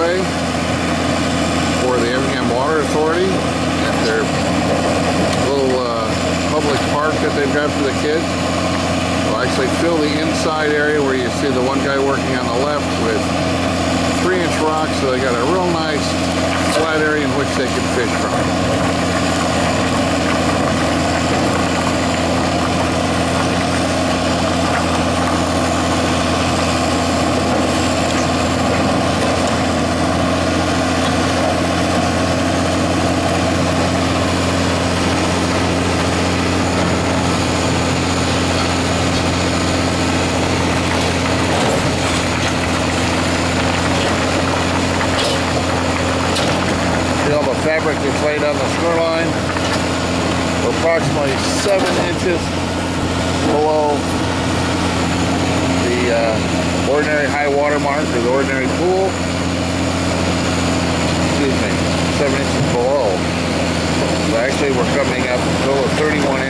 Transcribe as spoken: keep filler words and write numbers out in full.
Walkway for the Effingham Water Authority at their little uh, public park that they've got for the kids. We'll actually fill the inside area where you see the one guy working on the left with three inch rocks, so they got a real nice flat area in which they can fish from. Fabric that's laid on the shoreline. We're approximately seven inches below the uh, ordinary high water mark or the ordinary pool. Excuse me, seven inches below. So actually we're coming up to a thirty-one